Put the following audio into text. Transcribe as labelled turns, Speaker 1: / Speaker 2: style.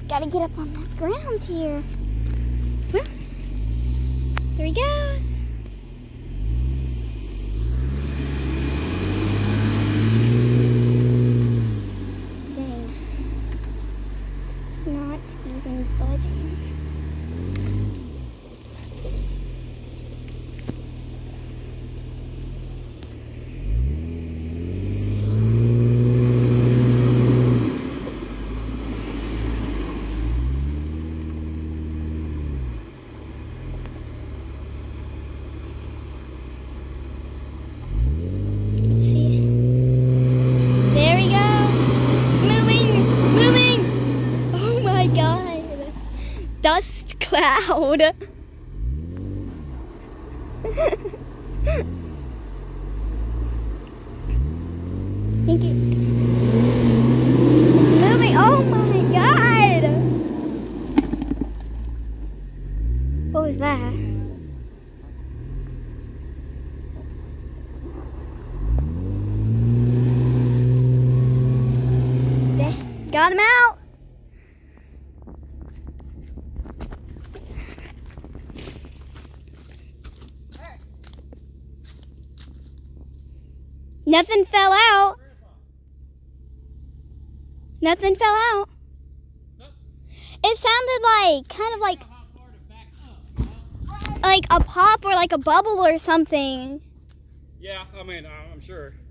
Speaker 1: Gotta get up on this ground here. Well, there he goes. Dang. Not even budging. Dust cloud. Think it moving. Oh my god! What was that? Got him out. Nothing fell out. Nothing fell out. It sounded like, kind of like a pop or like a bubble or something.
Speaker 2: Yeah, I mean, I'm sure.